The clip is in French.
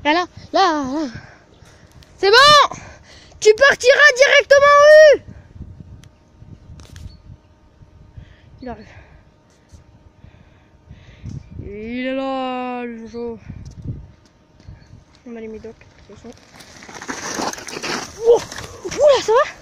Là. C'est bon. Tu partiras directement en U. Il arrive. Il est là, le Jojo. On a les médocs, de toute façon. Oula, ça va?